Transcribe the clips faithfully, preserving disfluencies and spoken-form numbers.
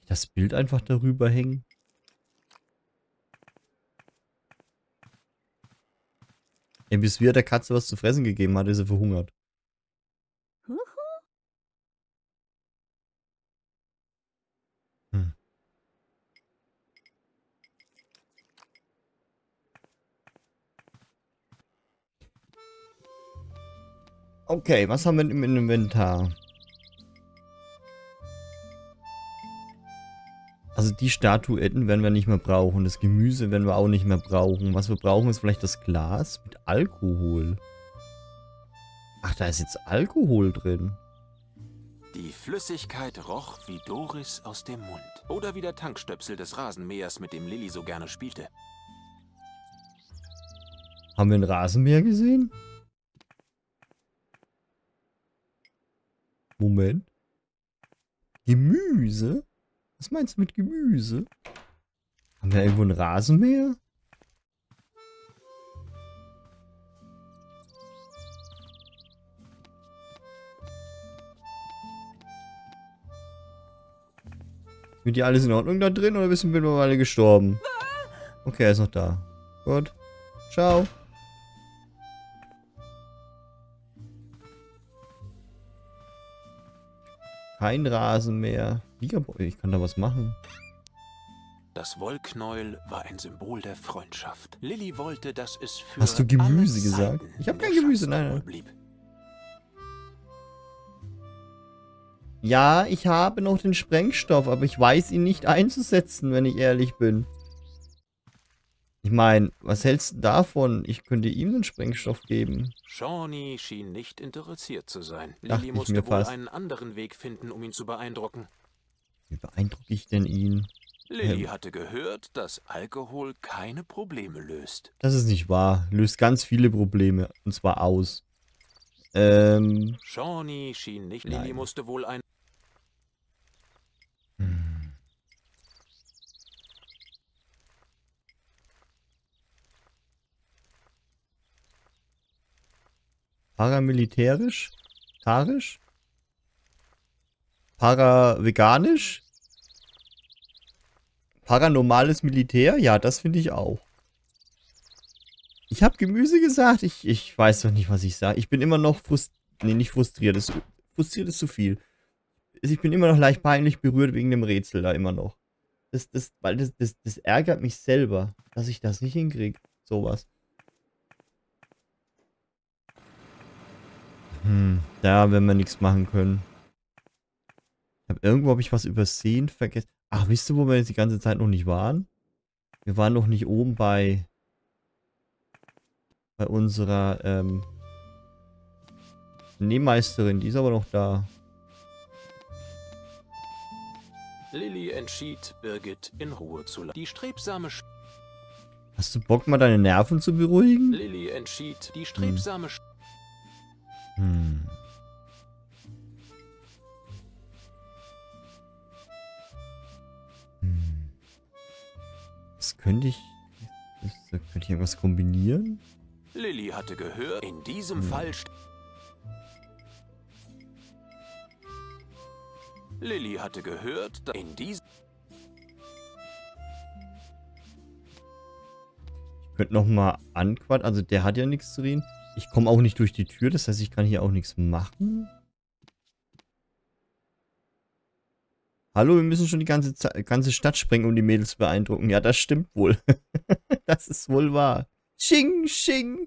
das Bild einfach darüber hängen? Ja, bis wir der Katze was zu fressen gegeben hat, ist sie verhungert. Hm. Okay, was haben wir im Inventar? Also die Statuetten werden wir nicht mehr brauchen. Das Gemüse werden wir auch nicht mehr brauchen. Was wir brauchen, ist vielleicht das Glas mit Alkohol. Ach, da ist jetzt Alkohol drin. Die Flüssigkeit roch wie Doris aus dem Mund. Oder wie der Tankstöpsel des Rasenmähers, mit dem Lilly so gerne spielte. Haben wir ein Rasenmäher gesehen? Moment. Gemüse? Was meinst du mit Gemüse? Haben wir irgendwo ein Rasenmäher? Sind die alles in Ordnung da drin oder sind wir alle gestorben? Okay, er ist noch da. Gut. Ciao. Kein Rasenmäher. Ich kann da was machen. Das Wollknäuel war ein Symbol der Freundschaft. Lilly wollte, dass es für Hast du Gemüse alle gesagt? Zeiten Ich habe in kein der Gemüse, nein, Schatztruhe nein. blieb. Ja, ich habe noch den Sprengstoff, aber ich weiß ihn nicht einzusetzen, wenn ich ehrlich bin. Ich meine, was hältst du davon? Ich könnte ihm den Sprengstoff geben. Shawnee schien nicht interessiert zu sein. Dachte Lilly ich musste mir wohl fast. einen anderen Weg finden, um ihn zu beeindrucken. Wie beeindrucke ich denn ihn? Lilly Ähm. hatte gehört, dass Alkohol keine Probleme löst. Das ist nicht wahr. Löst ganz viele Probleme. Und zwar aus. Ähm. Shawnee schien nicht. Nein. Lilly musste wohl ein... Hm. Paramilitärisch? Tarisch? Paraveganisch? Paranormales Militär? Ja, das finde ich auch. Ich habe Gemüse gesagt. Ich, ich weiß doch nicht, was ich sage. Ich bin immer noch frustriert. Nee, nicht frustriert. Das, frustriert ist zu viel. Ich bin immer noch leicht peinlich berührt wegen dem Rätsel da immer noch. Das, das, weil das, das, das ärgert mich selber, dass ich das nicht hinkriege. Sowas. Hm, da werden wir nichts machen können. Ich hab, irgendwo habe ich was übersehen, vergessen. Ach, wisst ihr, wo wir jetzt die ganze Zeit noch nicht waren? Wir waren noch nicht oben bei bei unserer ähm, Nähmeisterin. Die ist aber noch da. Lilly entschied, Birgit in Ruhe zu lassen. Die strebsame... Sch Hast du Bock, mal deine Nerven zu beruhigen? Lilly entschied, die strebsame... Sch Hm. Hm. Was könnte ich... Das, da könnte ich irgendwas kombinieren? Lilly hatte gehört, in diesem Hm. Fall... st- Lilly hatte gehört, dass in diesem... Ich könnte nochmal anquatschen. Also der hat ja nichts zu reden. Ich komme auch nicht durch die Tür. Das heißt, ich kann hier auch nichts machen. Hallo, wir müssen schon die ganze, Ze ganze Stadt sprengen, um die Mädels zu beeindrucken. Ja, das stimmt wohl. Das ist wohl wahr. Sching, sching.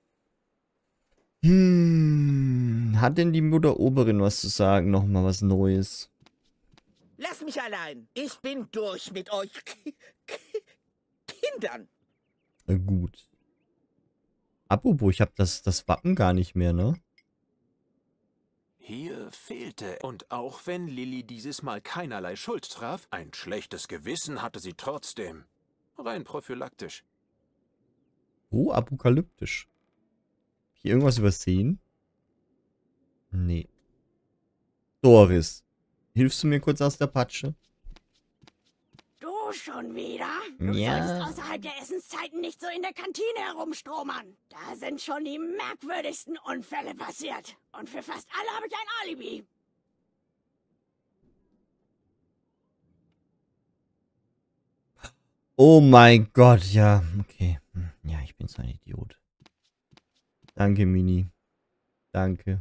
Hm. Hat denn die Mutter Oberin was zu sagen? Nochmal was Neues. Lass mich allein. Ich bin durch mit euch Kindern. Na gut. Apropos, ich habe das, das Wappen gar nicht mehr, ne? Hier fehlte, und auch wenn Lilly dieses Mal keinerlei Schuld traf, ein schlechtes Gewissen hatte sie trotzdem. Rein prophylaktisch. Oh, apokalyptisch. Hier irgendwas übersehen? Nee. Doris, hilfst du mir kurz aus der Patsche? Du schon wieder? Du Ja. solltest außerhalb der Essenszeiten nicht so in der Kantine herumstromern. Da sind schon die merkwürdigsten Unfälle passiert. Und für fast alle habe ich ein Alibi. Oh mein Gott, ja. Okay. Ja, ich bin so ein Idiot. Danke, Mini. Danke.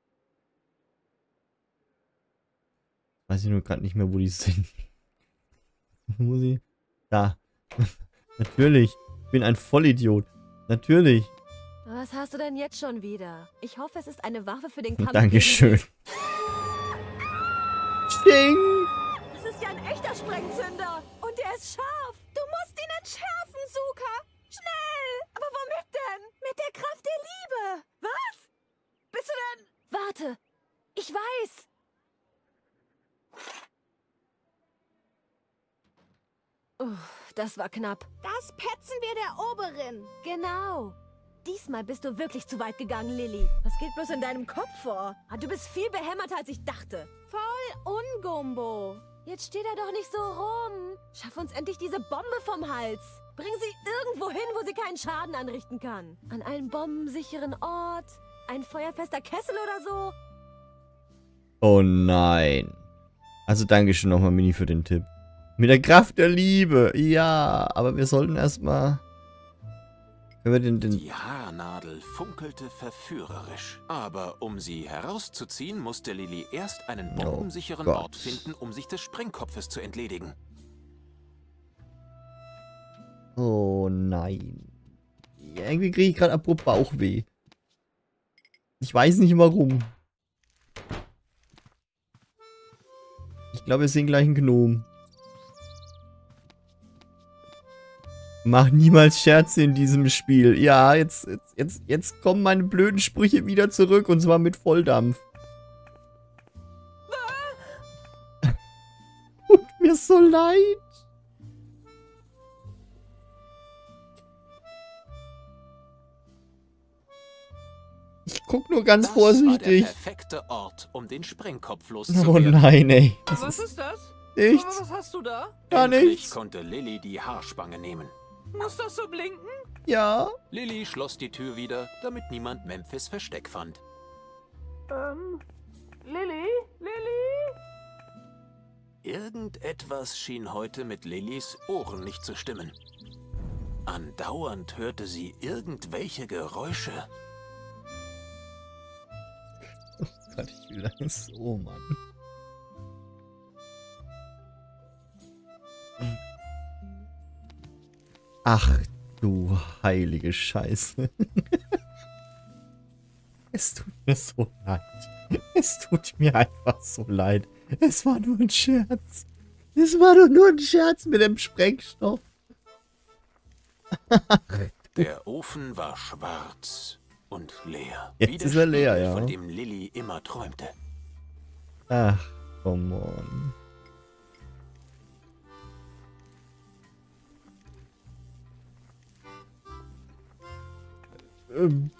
Weiß ich nur gerade nicht mehr, wo die sind. Wo sie? Da. Natürlich. Ich bin ein Vollidiot. Natürlich. Was hast du denn jetzt schon wieder? Ich hoffe, es ist eine Waffe für den Kampf. Dankeschön. Sting! Das ist ja ein echter Sprengzünder. Und er ist scharf. Du musst ihn entschärfen, Suka. Schnell! Aber womit denn? Mit der Kraft der Liebe. Was? Bist du denn... Warte. Ich weiß. Uff, das war knapp. Das petzen wir der Oberin. Genau. Diesmal bist du wirklich zu weit gegangen, Lilly. Was geht bloß in deinem Kopf vor? Ah, du bist viel behämmerter, als ich dachte. Voll Ungumbo. Jetzt steht er doch nicht so rum. Schaff uns endlich diese Bombe vom Hals. Bring sie irgendwo hin, wo sie keinen Schaden anrichten kann. An einen bombensicheren Ort. Ein feuerfester Kessel oder so. Oh nein. Also Dankeschön nochmal, Mini, für den Tipp. Mit der Kraft der Liebe. Ja, aber wir sollten erstmal... Können wir den, den... Die Haarnadel funkelte verführerisch. Aber um sie herauszuziehen, musste Lilly erst einen bombensicheren Oh Ort finden, um sich des Sprengkopfes zu entledigen. Oh nein. Ja, irgendwie kriege ich gerade abrupt Bauchweh. Ich weiß nicht warum. Ich glaube, wir sehen gleich einen Gnom. Mach niemals Scherze in diesem Spiel. Ja, jetzt, jetzt, jetzt, jetzt kommen meine blöden Sprüche wieder zurück und zwar mit Volldampf. Tut mir so leid. Ich guck nur ganz Das vorsichtig. war der perfekte Ort, um den Sprengkopf Oh loszuwerden. nein, ey. Das Was ist ist das? nichts. Was hast du da? Gar Endlich nichts. konnte Lilly die Haarspange nehmen. Muss das so blinken? Ja. Lilly schloss die Tür wieder, damit niemand Memphis Versteck fand. Ähm, Lilly? Lilly? Irgendetwas schien heute mit Lillys Ohren nicht zu stimmen. Andauernd hörte sie irgendwelche Geräusche. Oh Gott, ich will das. Oh Mann. Ach du heilige Scheiße. Es tut mir so leid. Es tut mir einfach so leid. Es war nur ein Scherz. Es war doch nur ein Scherz mit dem Sprengstoff. Der Ofen war schwarz und leer. Jetzt wie der ist er leer, Spiegel, ja. von dem Lilly immer träumte. Ach, come on. Ähm.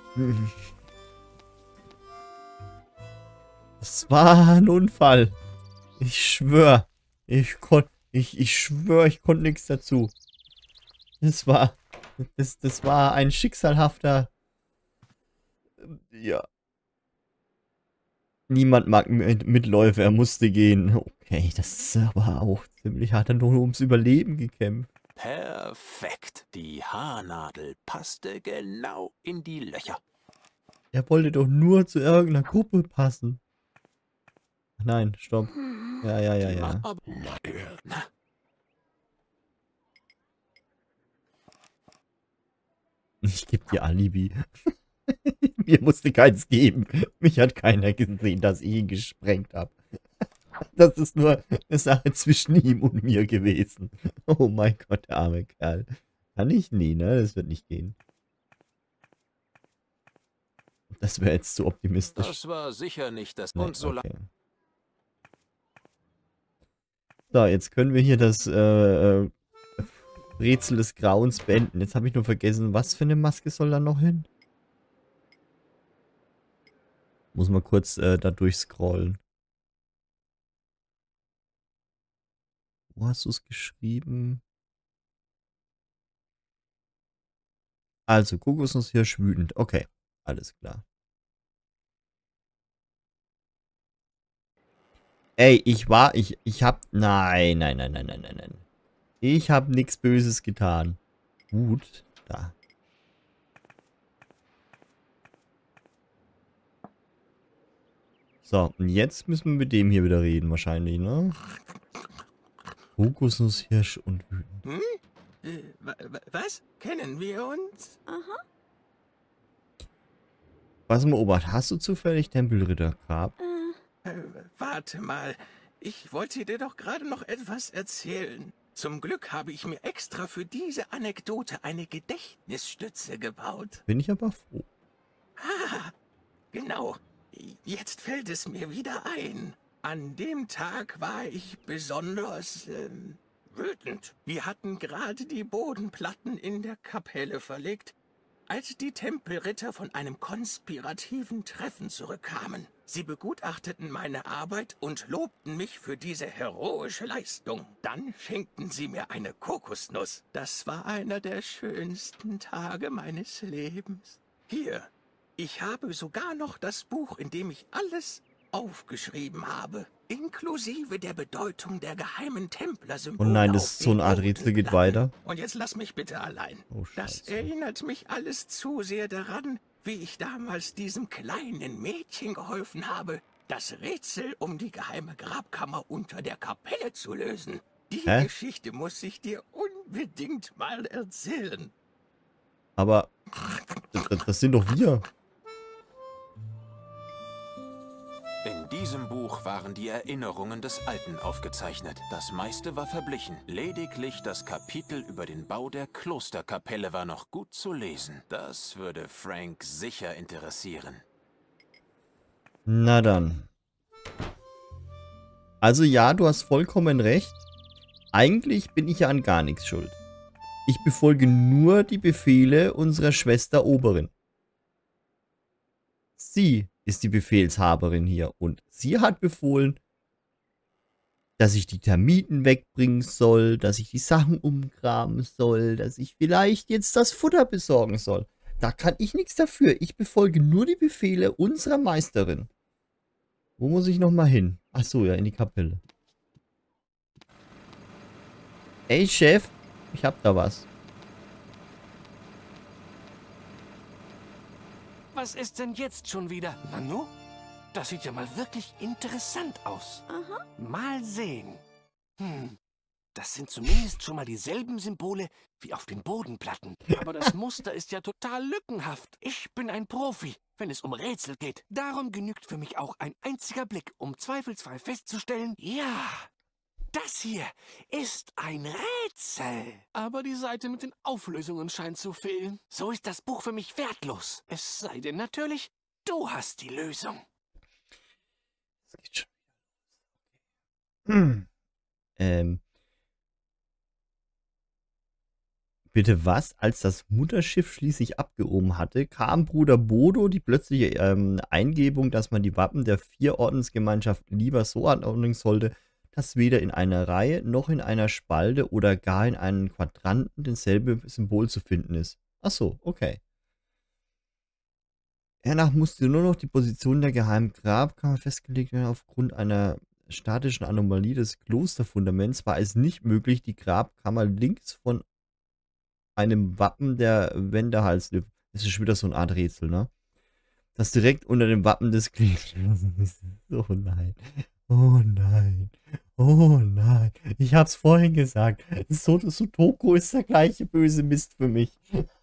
Es war ein Unfall. Ich schwör. Ich konnte. Ich, ich schwör, ich konnte nichts dazu. Das war. Das, das war ein schicksalhafter. Ja. Niemand mag mit, Mitläufer, er musste gehen. Okay, das ist aber auch ziemlich hart. Er hat nur ums Überleben gekämpft. Perfekt. Die Haarnadel passte genau in die Löcher. Er wollte doch nur zu irgendeiner Gruppe passen. Nein, stopp. Ja, ja, ja, ja. Aber- Na, Ich geb dir Alibi. Mir musste keins geben. Mich hat keiner gesehen, dass ich ihn gesprengt habe. Das ist nur eine Sache zwischen ihm und mir gewesen. Oh mein Gott, der arme Kerl. Kann ich? Nee, ne? Das wird nicht gehen. Das wäre jetzt zu optimistisch. das war sicher nicht das. Nee, Und so okay. So, jetzt können wir hier das äh, äh, Rätsel des Grauens beenden. Jetzt habe ich nur vergessen, was für eine Maske soll da noch hin? Muss mal kurz äh, da durchscrollen. Wo hast du es geschrieben? Also, Kokosnusshirsch wütend. Okay, alles klar. Ey, ich war, ich, ich hab, nein, nein, nein, nein, nein, nein, nein. Ich habe nichts Böses getan. Gut, da. So, und jetzt müssen wir mit dem hier wieder reden wahrscheinlich, ne? Kokosnuss, Hirsch und Wüten. Hm? Äh, wa- wa- was? Kennen wir uns? Aha. Was mal, Obacht, hast du zufällig Tempelrittergrab? Äh, Äh, warte mal. Ich wollte dir doch gerade noch etwas erzählen. Zum Glück habe ich mir extra für diese Anekdote eine Gedächtnisstütze gebaut. Bin ich aber froh. Ah, genau. Jetzt fällt es mir wieder ein. An dem Tag war ich besonders ähm, wütend. Wir hatten gerade die Bodenplatten in der Kapelle verlegt, als die Tempelritter von einem konspirativen Treffen zurückkamen. Sie begutachteten meine Arbeit und lobten mich für diese heroische Leistung. Dann schenkten sie mir eine Kokosnuss. Das war einer der schönsten Tage meines Lebens. Hier, ich habe sogar noch das Buch, in dem ich alles aufgeschrieben habe, inklusive der Bedeutung der geheimen Templer-Symbole. Oh nein, auf das ist so den eine Art Rätsel geht Bodenplatten. weiter. Und jetzt lass mich bitte allein. Oh, Das Scheiße. erinnert mich alles zu sehr daran, wie ich damals diesem kleinen Mädchen geholfen habe, das Rätsel um die geheime Grabkammer unter der Kapelle zu lösen. Die Hä? Geschichte muss ich dir unbedingt mal erzählen. Aber das, das sind doch wir. In diesem Buch waren die Erinnerungen des Alten aufgezeichnet. Das meiste war verblichen. Lediglich das Kapitel über den Bau der Klosterkapelle war noch gut zu lesen. Das würde Frank sicher interessieren. Na dann. Also ja, du hast vollkommen recht. Eigentlich bin ich ja an gar nichts schuld. Ich befolge nur die Befehle unserer Schwester Oberin. Sie ist die Befehlshaberin hier und sie hat befohlen, dass ich die Termiten wegbringen soll, dass ich die Sachen umgraben soll, dass ich vielleicht jetzt das Futter besorgen soll. Da kann ich nichts dafür. Ich befolge nur die Befehle unserer Meisterin. Wo muss ich nochmal hin? Ach so, ja, in die Kapelle. Ey, Chef, ich hab da was. Was ist denn jetzt schon wieder? Nanu? Das sieht ja mal wirklich interessant aus. aha. Mal sehen. Hm. Das sind zumindest schon mal dieselben Symbole wie auf den Bodenplatten. Aber das Muster ist ja total lückenhaft. Ich bin ein Profi, wenn es um Rätsel geht. Darum genügt für mich auch ein einziger Blick, um zweifelsfrei festzustellen, ja, das hier ist ein Rätsel. Aber die Seite mit den Auflösungen scheint zu fehlen. So ist das Buch für mich wertlos. Es sei denn natürlich, du hast die Lösung. Das geht schon wieder. Hm. Ähm. Bitte was? Als das Mutterschiff schließlich abgehoben hatte, kam Bruder Bodo die plötzliche ähm, Eingebung, dass man die Wappen der vier Ordensgemeinschaften lieber so anordnen sollte, dass weder in einer Reihe noch in einer Spalte oder gar in einem Quadranten dasselbe Symbol zu finden ist. Ach so, okay. Hernach musste nur noch die Position der geheimen Grabkammer festgelegt werden. Aufgrund einer statischen Anomalie des Klosterfundaments war es nicht möglich, die Grabkammer links von einem Wappen der Wendehalslöwen. Das ist schon wieder so eine Art Rätsel, ne? Das direkt unter dem Wappen des Klosters ist. Oh nein. Oh nein. Oh nein. Ich hab's vorhin gesagt. So, Sudoku ist der gleiche böse Mist für mich.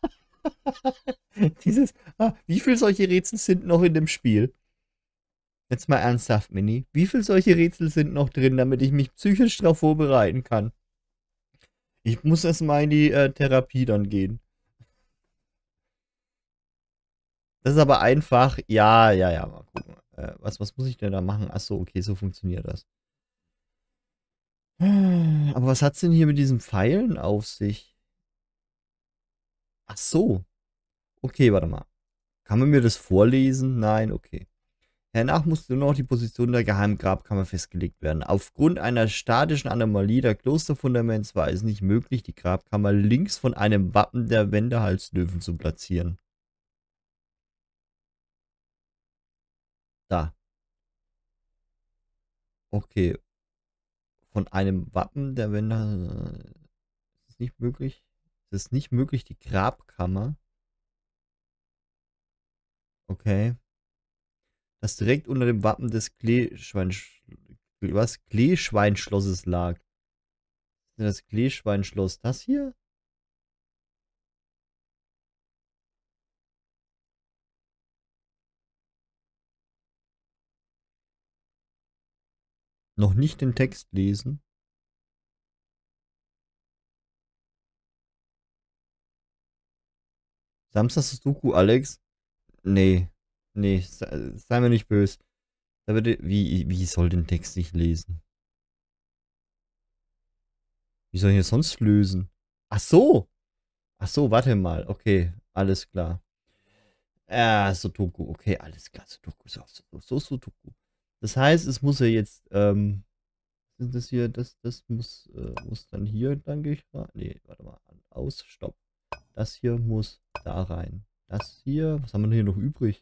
Dieses. Ah, wie viele solche Rätsel sind noch in dem Spiel? Jetzt mal ernsthaft, Mini. Wie viele solche Rätsel sind noch drin, damit ich mich psychisch darauf vorbereiten kann? Ich muss erst mal in die äh, Therapie dann gehen. Das ist aber einfach. Ja, ja, ja, mal gucken. Äh, was, was muss ich denn da machen? Achso, okay, so funktioniert das. Aber was hat's denn hier mit diesen Pfeilen auf sich? Ach so. Okay, warte mal. Kann man mir das vorlesen? Nein, okay. Hernach musste nur noch die Position der geheimen Grabkammer festgelegt werden. Aufgrund einer statischen Anomalie der Klosterfundaments war es nicht möglich, die Grabkammer links von einem Wappen der Wendehalslöwen zu platzieren. Da. Okay. Von einem Wappen der Wende. ist nicht möglich. Es ist nicht möglich, die Grabkammer. Okay. Das direkt unter dem Wappen des Kleeschwein... Was? Kleeschweinschlosses lag. Das Kleeschweinschloss. Das hier? Noch nicht den Text lesen. Samstags Doku, Alex? Nee. Nee, sei, sei mir nicht böse. Da würde, wie, wie soll den Text nicht lesen? Wie soll ich das sonst lösen? Ach so. Ach so, warte mal. Okay, alles klar. Ah, Sudoku. Okay, alles klar. Sudoku. So, so, so Sudoku. Das heißt, es muss ja jetzt, ähm, das hier, das, das muss, äh, muss dann hier, dann gehe ich mal. Nee, warte mal. Aus, stopp. Das hier muss da rein. Das hier, was haben wir denn hier noch übrig?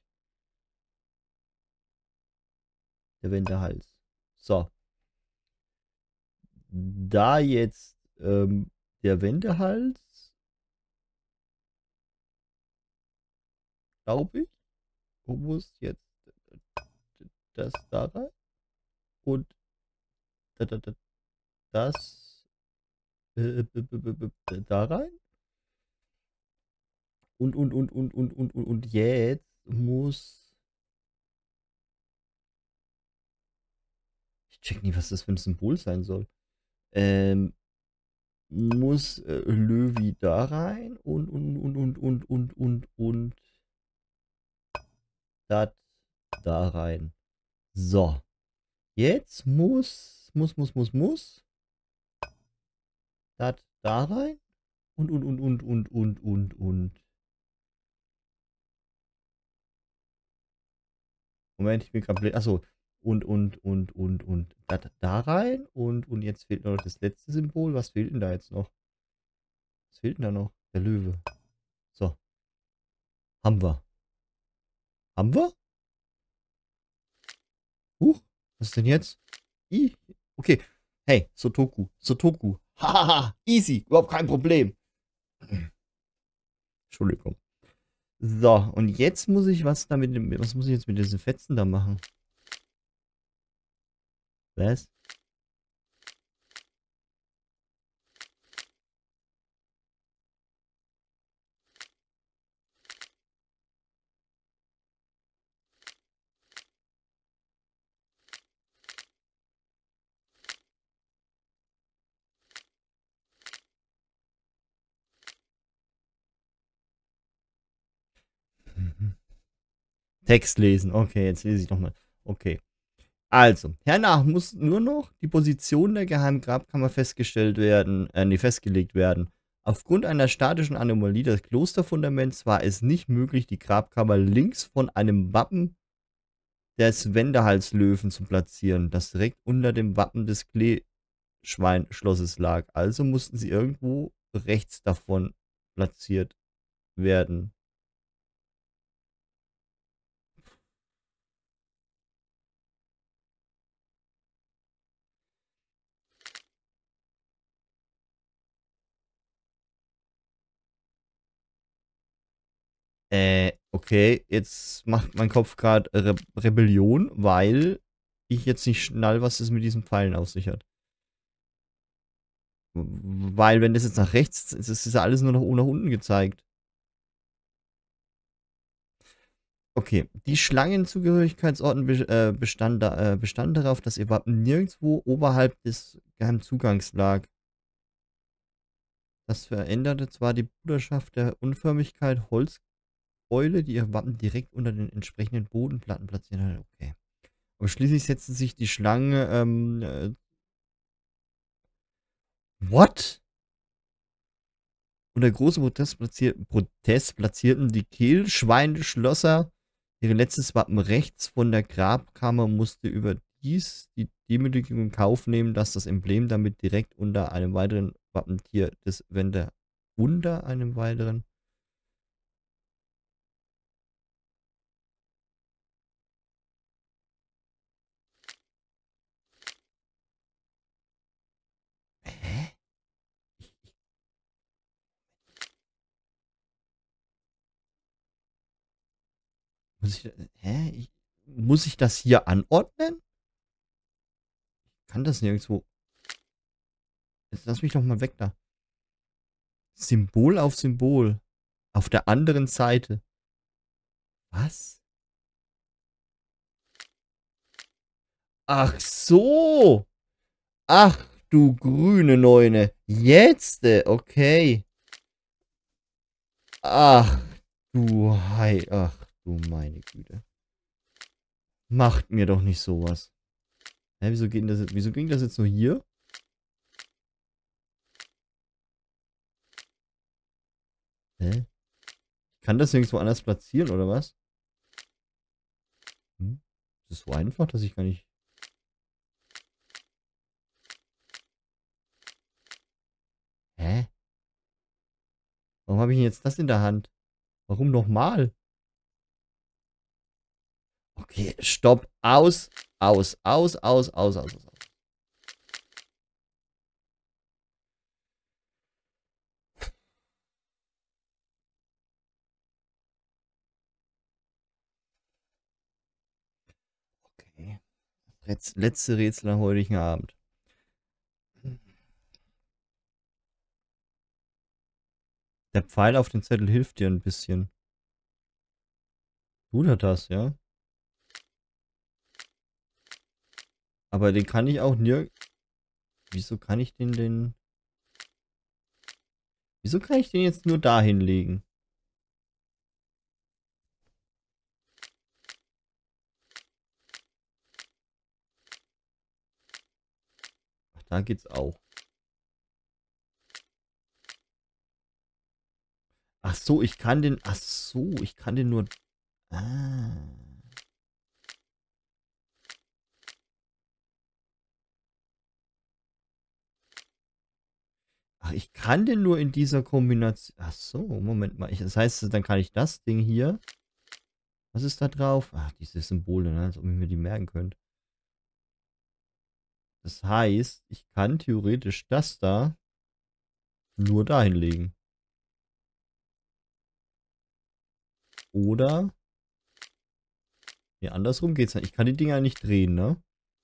Der Wendehals. So. Da jetzt ähm, der Wendehals, glaube ich, muss jetzt das da rein und das äh, da rein und und und und und und und und jetzt muss, ich check nie, was das für ein Symbol sein soll. Ähm, muss äh, Löwy da rein und und und und und und und und das da rein. So. Jetzt muss, muss, muss, muss, muss das da rein und und und und und und und und. Moment, ich bin gerade blöd. Achso. Und und und und und das da rein und und jetzt fehlt noch das letzte Symbol. Was fehlt denn da jetzt noch? Was fehlt denn da noch? Der Löwe. So. Haben wir. Haben wir? Huch. Was ist denn jetzt? I. Okay. Hey, Sotoku. Sotoku. Hahaha. Easy. Überhaupt kein Problem. Entschuldigung. So, und jetzt muss ich was damit, was muss ich jetzt mit diesen Fetzen da machen? Was? Text lesen. Okay, jetzt lese ich nochmal. Okay. Also, hernach muss nur noch die Position der geheimen Grabkammer festgestellt werden, äh, nee, festgelegt werden. Aufgrund einer statischen Anomalie des Klosterfundaments war es nicht möglich, die Grabkammer links von einem Wappen des Wendehalslöwen zu platzieren, das direkt unter dem Wappen des Kleeschweinschlosses lag. Also mussten sie irgendwo rechts davon platziert werden. Äh, okay, jetzt macht mein Kopf gerade Re Rebellion, weil ich jetzt nicht schnall, was es mit diesen Pfeilen auf sich hat. Weil, wenn das jetzt nach rechts ist, ist ja alles nur nach, nach unten gezeigt. Okay, die Schlangenzugehörigkeitsorden be äh, bestand, da, äh, bestand darauf, dass ihr Wappen nirgendwo oberhalb des geheimen Zugangs lag. Das veränderte zwar die Bruderschaft der Unförmigkeit Holzeule, die ihr Wappen direkt unter den entsprechenden Bodenplatten platziert hat. Okay. Aber schließlich setzten sich die Schlangen, ähm, äh, what? Unter großem Protest, platzier Protest platzierten die Kehlschweinschlosser ihre letztes Wappen rechts von der Grabkammer, musste überdies die Demütigung in Kauf nehmen, dass das Emblem damit direkt unter einem weiteren Wappentier des Wende unter einem weiteren Hä? Muss ich, hä? Ich, muss ich das hier anordnen? Ich kann das nirgendwo. Jetzt lass mich doch mal weg da. Symbol auf Symbol. Auf der anderen Seite. Was? Ach so. Ach du grüne Neune. Jetzt, okay. Ach du Hei. Ach du meine Güte. Macht mir doch nicht sowas. Hä, wieso ging das, wieso ging das jetzt nur hier? Hä? Ich kann das nirgendwo anders platzieren, oder was? Hm? Das ist so einfach, dass ich gar nicht... Hä? Warum habe ich denn jetzt das in der Hand? Warum nochmal? Okay, stopp. Aus, aus, aus, aus, aus, aus, aus. Okay. Jetzt letzte Rätsel am heutigen Abend. Der Pfeil auf den Zettel hilft dir ein bisschen. Tut er das, ja? Aber den kann ich auch nirg... Wieso kann ich den denn... Wieso kann ich den jetzt nur dahin legen? Ach, da geht's auch. Ach so, ich kann den... Ach so, ich kann den nur... Ah... Ach, ich kann den nur in dieser Kombination... Ach so, Moment mal. Ich, das heißt, dann kann ich das Ding hier... Was ist da drauf? Ach, diese Symbole, ne? Als ob ich mir die merken könnte. Das heißt, ich kann theoretisch das da nur dahin legen. Oder... Ja, andersrum geht's nicht. Ich kann die Dinger nicht drehen, ne?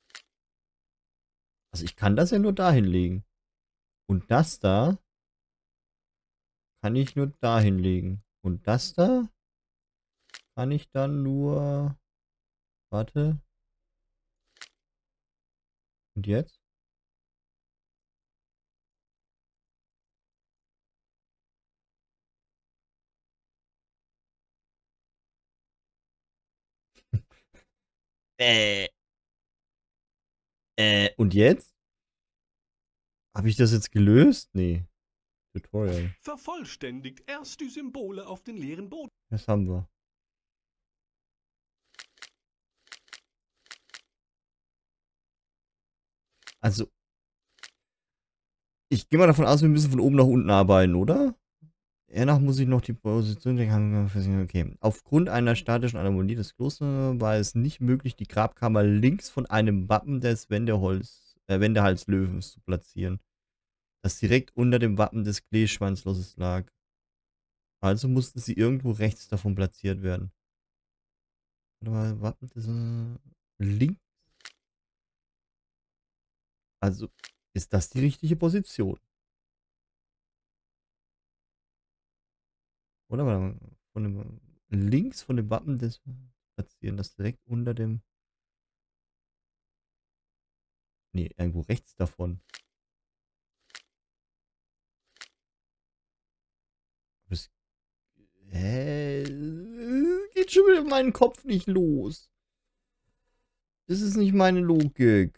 Also ich kann das ja nur dahin legen. Und das da kann ich nur dahin legen. Und das da kann ich dann nur... Warte. Und jetzt? äh. Äh, und jetzt? Habe ich das jetzt gelöst? Nee. Tutorial. Vervollständigt erst die Symbole auf den leeren Boden. Das haben wir. Also, ich gehe mal davon aus, wir müssen von oben nach unten arbeiten, oder? Danach muss ich noch die Position... Okay. Aufgrund einer statischen Anomalie des Klosters war es nicht möglich, die Grabkammer links von einem Wappen des Wendeholz, äh, Wendehalslöwens zu platzieren, das direkt unter dem Wappen des Kleeschwanzlosses lag. Also mussten sie irgendwo rechts davon platziert werden. Warte mal, Wappen des... Äh, links? Also, ist das die richtige Position? Oder warte mal, von dem, links von dem Wappen des platzieren, das direkt unter dem... Nee, irgendwo rechts davon. Das, hä? Geht schon wieder in meinen Kopf nicht los. Das ist nicht meine Logik.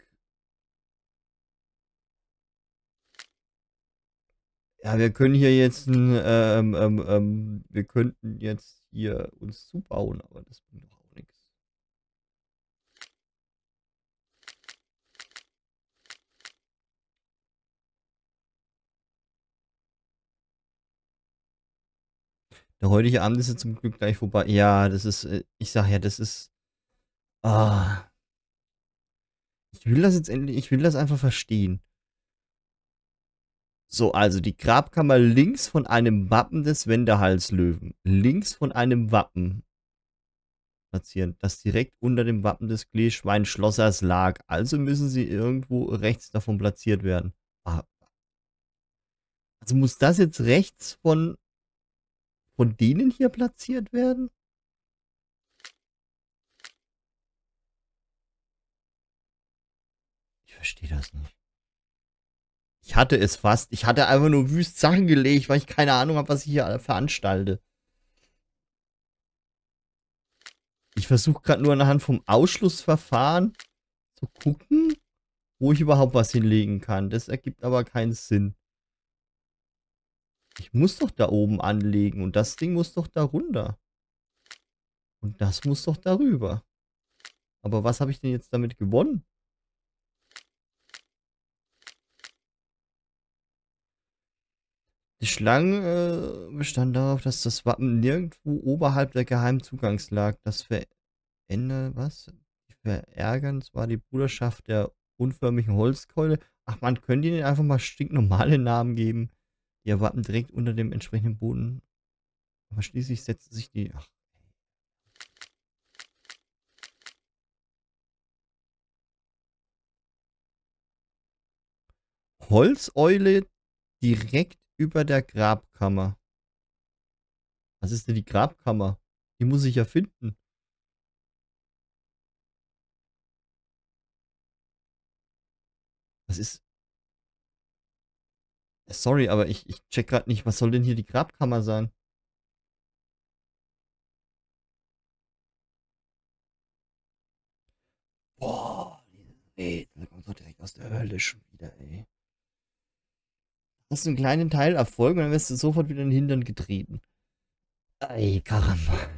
Ja, wir können hier jetzt ein, ähm, ähm, ähm, wir könnten jetzt hier uns zubauen, aber das bringt doch auch nichts. Der heutige Abend ist jetzt zum Glück gleich vorbei. Ja, das ist, äh, ich sag ja, das ist, ah. Ich will das jetzt endlich, ich will das einfach verstehen. So, also die Grabkammer links von einem Wappen des Wendehalslöwen. Links von einem Wappen. platzieren, das direkt unter dem Wappen des Kleeschwein-Schlossers lag. Also müssen sie irgendwo rechts davon platziert werden. Also muss das jetzt rechts von, von denen hier platziert werden? Ich verstehe das nicht. Ich hatte es fast. Ich hatte einfach nur wüst Sachen gelegt, weil ich keine Ahnung habe, was ich hier veranstalte. Ich versuche gerade nur anhand vom Ausschlussverfahren zu gucken, wo ich überhaupt was hinlegen kann. Das ergibt aber keinen Sinn. Ich muss doch da oben anlegen und das Ding muss doch da runter. Und das muss doch darüber. Aber was habe ich denn jetzt damit gewonnen? Die Schlange äh, bestand darauf, dass das Wappen nirgendwo oberhalb der Geheimzugangs lag. Das verändert, was? Die verärgern zwar die Bruderschaft der unförmigen Holzkeule. Ach man, können die denen einfach mal stinknormale Namen geben? Die ihr Wappen direkt unter dem entsprechenden Boden. Aber schließlich setzen sich die... Ach. Holzeule direkt über der Grabkammer. Was ist denn die Grabkammer? Die muss ich ja finden. Was ist... Sorry, aber ich, ich check gerade nicht, was soll denn hier die Grabkammer sein? Boah, ey, da kommt doch direkt aus der Hölle schon wieder, ey. Hast du einen kleinen Teil Erfolg und dann wirst du sofort wieder in den Hintern getreten. Ey, Karamba.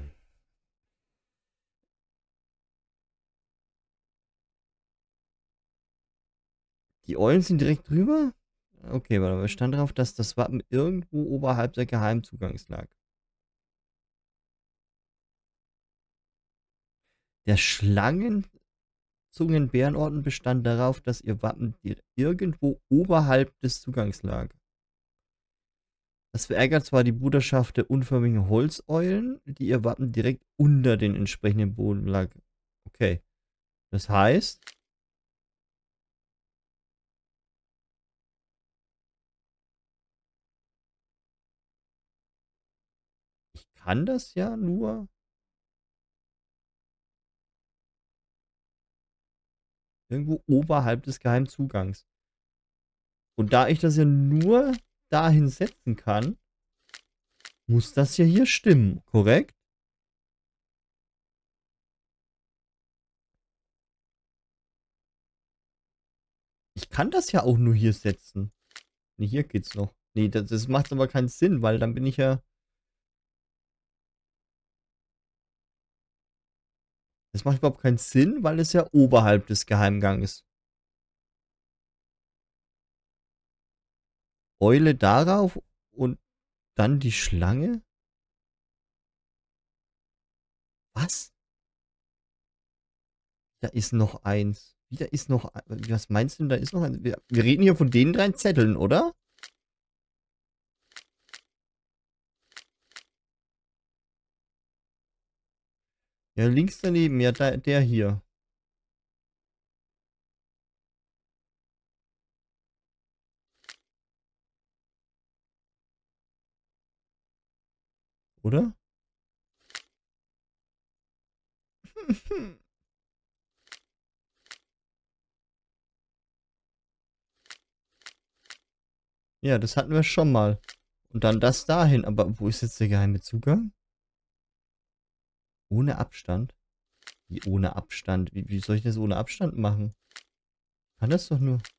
Die Eulen sind direkt drüber? Okay, warte mal, stand darauf, dass das Wappen irgendwo oberhalb der Geheimzugangs lag. Der Schlangenzungenbärenorden bestand darauf, dass ihr Wappen irgendwo oberhalb des Zugangs lag. Das verärgert zwar die Bruderschaft der unförmigen Holzeulen, die ihr Wappen direkt unter den entsprechenden Boden lag. Okay. Das heißt... Ich kann das ja nur... irgendwo oberhalb des Geheimzugangs. Und da ich das ja nur dahin setzen kann, muss das ja hier stimmen, korrekt? Ich kann das ja auch nur hier setzen. Ne, hier geht's noch. Nee, das, das macht aber keinen Sinn, weil dann bin ich ja... Das macht überhaupt keinen Sinn, weil es ja oberhalb des Geheimgangs ist. Eule darauf und dann die Schlange? Was? Da ist noch eins. Wieder ist noch... Was meinst du denn, da ist noch eins? Wir, wir reden hier von den drei Zetteln, oder? Ja, links daneben. Ja, da, der hier. Oder? Ja, das hatten wir schon mal. Und dann das dahin. Aber wo ist jetzt der geheime Zugang? Ohne Abstand? Wie ohne Abstand? Wie, wie soll ich das ohne Abstand machen? Kann das doch nur...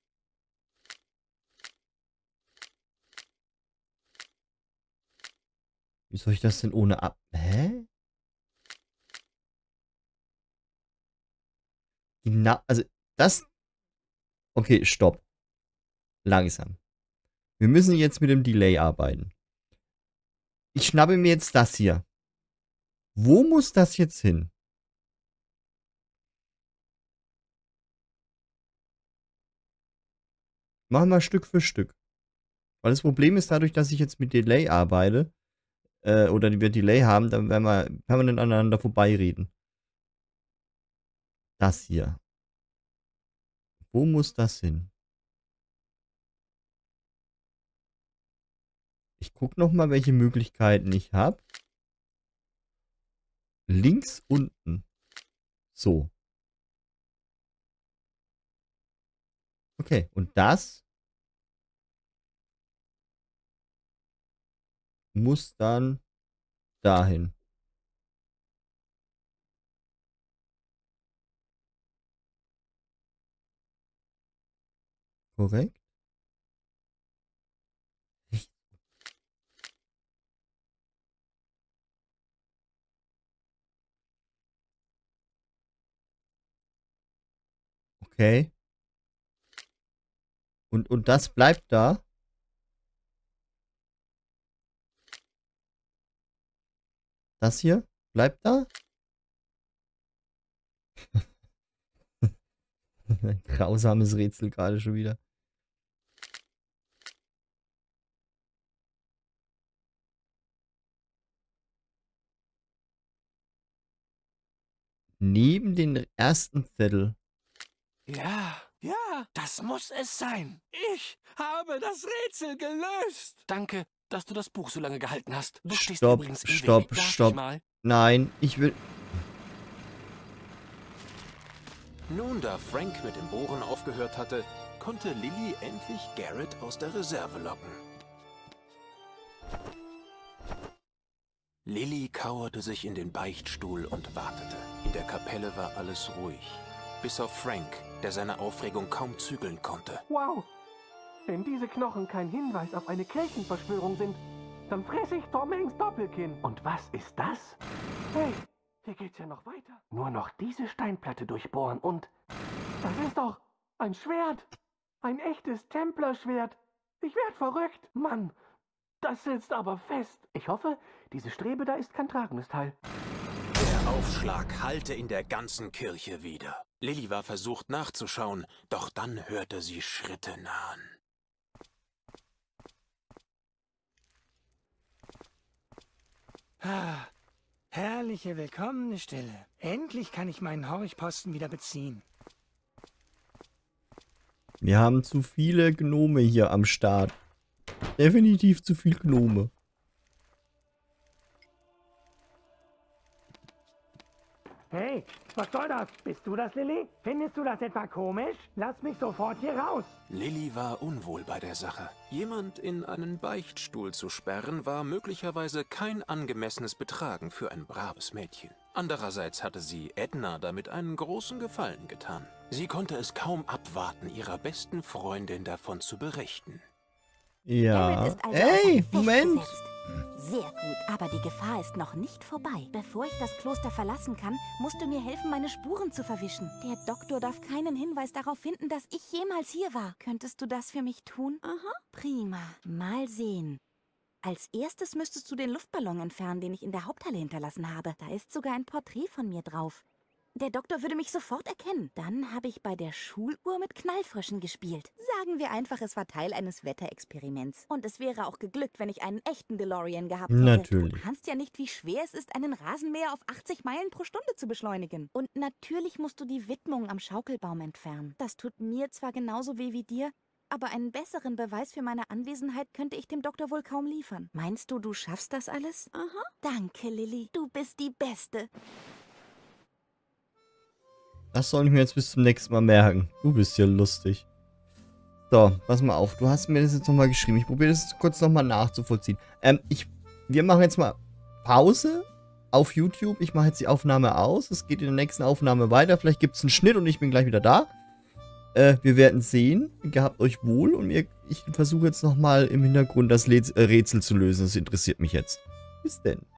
Wie soll ich das denn ohne Ab... Hä? Genau, also das... Okay, stopp. Langsam. Wir müssen jetzt mit dem Delay arbeiten. Ich schnappe mir jetzt das hier. Wo muss das jetzt hin? Machen wir Stück für Stück. Weil das Problem ist, dadurch, dass ich jetzt mit Delay arbeite, äh, oder wir Delay haben, dann werden wir permanent aneinander vorbeireden. Das hier. Wo muss das hin? Ich gucke nochmal, welche Möglichkeiten ich habe. Links unten. So. Okay, und das muss dann dahin. Korrekt? Okay. Und, und das bleibt da? Das hier bleibt da? Ein grausames Rätsel gerade schon wieder. Neben den ersten Zettel. Ja, ja, das muss es sein. Ich habe das Rätsel gelöst. Danke, dass du das Buch so lange gehalten hast. Du stehst Stopp, übrigens im stopp, Weg. Darf stopp. ich mal? Nein, ich will... Nun, da Frank mit dem Bohren aufgehört hatte, konnte Lilly endlich Garrett aus der Reserve locken. Lilly kauerte sich in den Beichtstuhl und wartete. In der Kapelle war alles ruhig. Bis auf Frank, der seine Aufregung kaum zügeln konnte. Wow! Wenn diese Knochen kein Hinweis auf eine Kirchenverschwörung sind, dann fresse ich Tom Hanks Doppelkinn. Und was ist das? Hey, hier geht's ja noch weiter. Nur noch diese Steinplatte durchbohren und... Das ist doch ein Schwert! Ein echtes Templerschwert! Ich werd verrückt! Mann, das sitzt aber fest. Ich hoffe, diese Strebe da ist kein tragendes Teil. Der Aufschlag hallte in der ganzen Kirche wieder. Lilly war versucht nachzuschauen, doch dann hörte sie Schritte nahen. Ah, herrliche, willkommene Stille. Endlich kann ich meinen Horchposten wieder beziehen. Wir haben zu viele Gnome hier am Start. Definitiv zu viel Gnome. Hey, was soll das? Bist du das, Lilly? Findest du das etwa komisch? Lass mich sofort hier raus. Lilly war unwohl bei der Sache. Jemand in einen Beichtstuhl zu sperren, war möglicherweise kein angemessenes Betragen für ein braves Mädchen. Andererseits hatte sie Edna damit einen großen Gefallen getan. Sie konnte es kaum abwarten, ihrer besten Freundin davon zu berichten. Ja. Ist also Ey, Moment! Gesetzt. Sehr gut, aber die Gefahr ist noch nicht vorbei. Bevor ich das Kloster verlassen kann, musst du mir helfen, meine Spuren zu verwischen. Der Doktor darf keinen Hinweis darauf finden, dass ich jemals hier war. Könntest du das für mich tun? Aha. Prima. Mal sehen. Als erstes müsstest du den Luftballon entfernen, den ich in der Haupthalle hinterlassen habe. Da ist sogar ein Porträt von mir drauf. Der Doktor würde mich sofort erkennen. Dann habe ich bei der Schuluhr mit Knallfröschen gespielt. Sagen wir einfach, es war Teil eines Wetterexperiments. Und es wäre auch geglückt, wenn ich einen echten DeLorean gehabt hätte. Natürlich. Du ahnst ja nicht, wie schwer es ist, einen Rasenmäher auf achtzig Meilen pro Stunde zu beschleunigen. Und natürlich musst du die Widmung am Schaukelbaum entfernen. Das tut mir zwar genauso weh wie dir, aber einen besseren Beweis für meine Anwesenheit könnte ich dem Doktor wohl kaum liefern. Meinst du, du schaffst das alles? Aha. Danke, Lilly. Du bist die Beste. Das soll ich mir jetzt bis zum nächsten Mal merken. Du bist ja lustig. So, pass mal auf. Du hast mir das jetzt nochmal geschrieben. Ich probiere das jetzt kurz nochmal nachzuvollziehen. Ähm, ich... Wir machen jetzt mal Pause auf YouTube. Ich mache jetzt die Aufnahme aus. Es geht in der nächsten Aufnahme weiter. Vielleicht gibt es einen Schnitt und ich bin gleich wieder da. Äh, wir werden sehen. Gehabt euch wohl. Und mir, ich versuche jetzt nochmal im Hintergrund das Rätsel zu lösen. Das interessiert mich jetzt. Bis denn.